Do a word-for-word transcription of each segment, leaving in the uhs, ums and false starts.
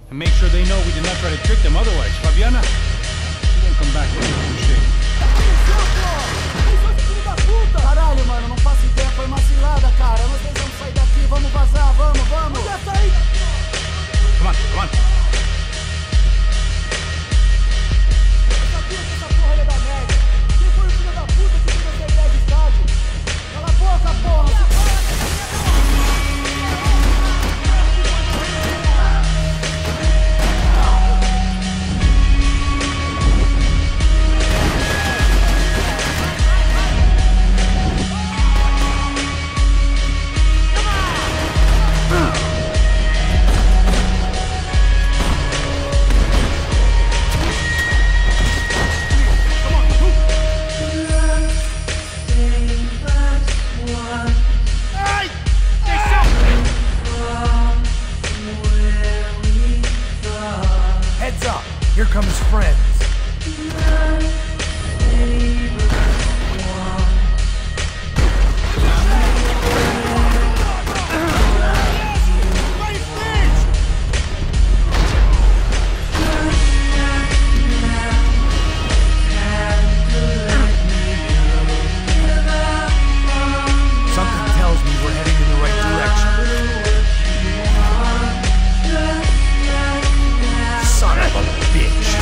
And make sure they know we did not try to trick them otherwise. Fabiana, she won't come back with this shit. Caralho, mano, não faço ideia, foi uma cilada, cara. Nós precisamos sair daqui, vamos vazar, vamos, vamos. Já saí. Come on, come on. Eu sabia que essa porra ia dar merda. Quem foi o filho da puta que teve essa ideia de estádio? Cala a boca, porra! Here come his friends. Something tells me we're heading in the right direction. Son of a bitch.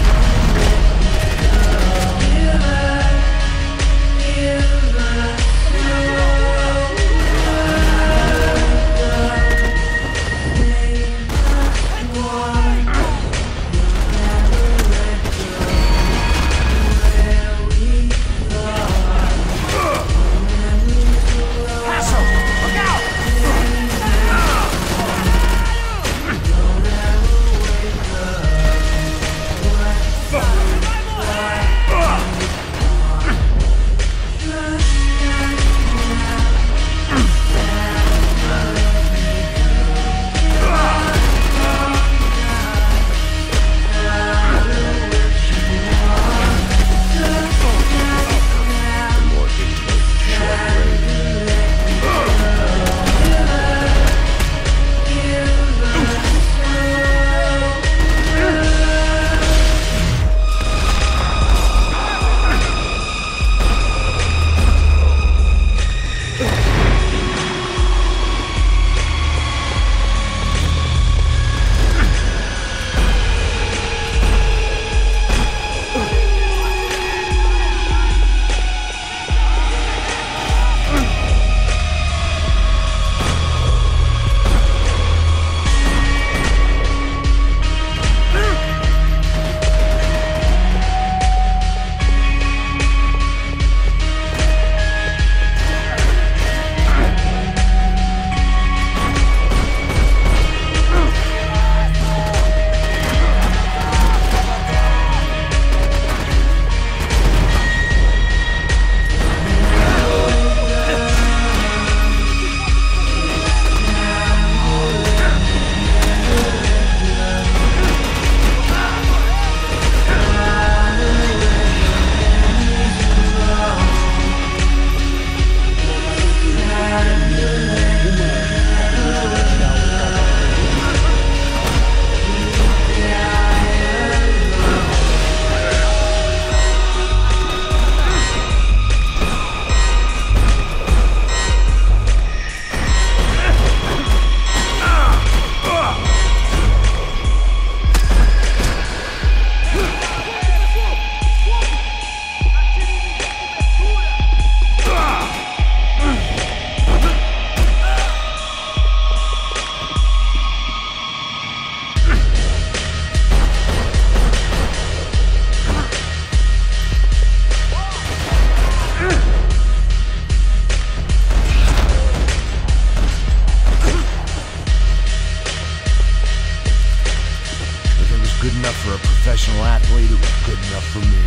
Good enough for a professional athlete, it was good enough for me.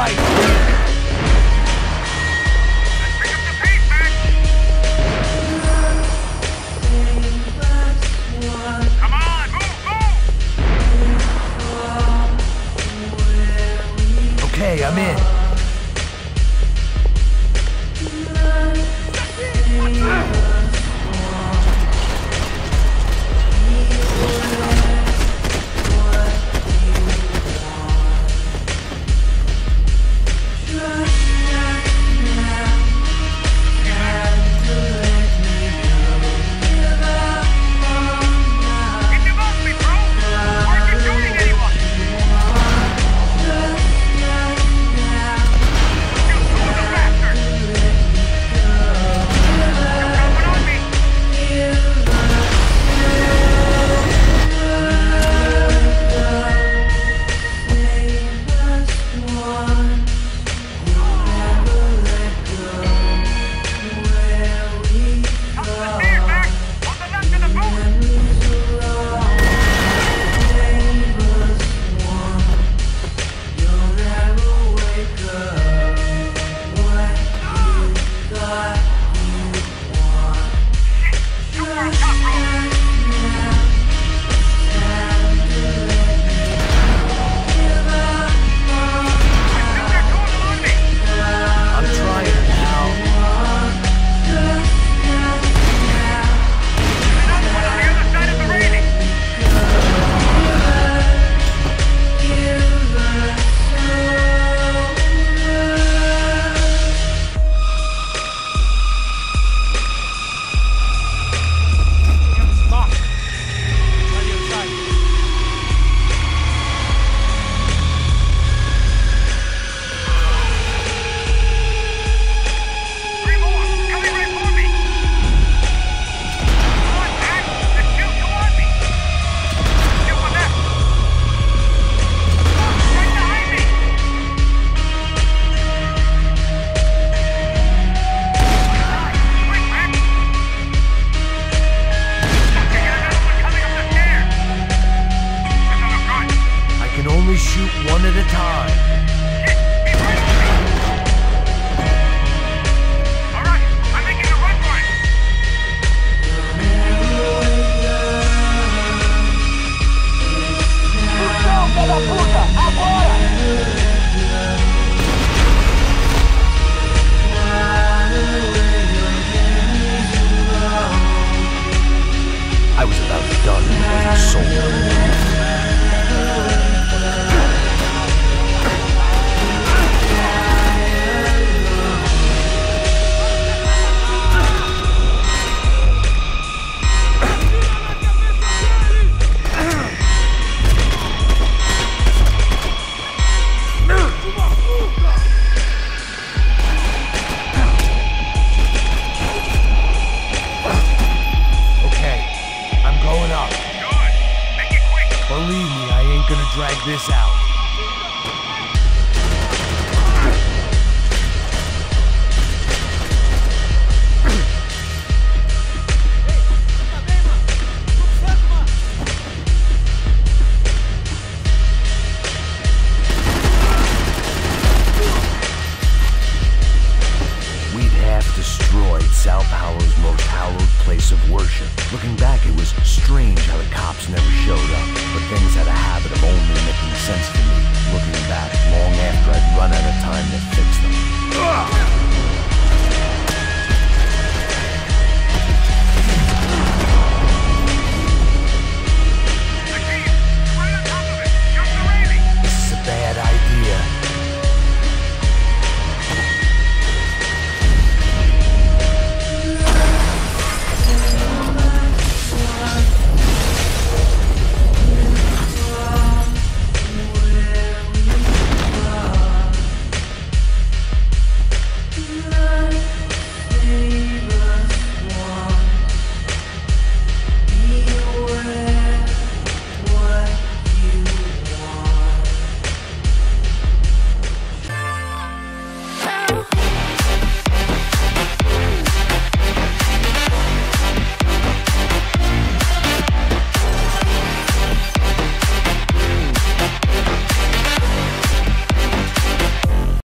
right. Pick up the pace, man! Come on, move, move! Okay, I'm in. Shoot one at a time. All right, I'm making a run for it. Não, filha da puta! Agora! I was about done with my soul. Believe me, I ain't gonna drag this out. We'd half destroyed Sao Paulo's most hallowed place of worship. Looking back, it was strange how the cops never showed up.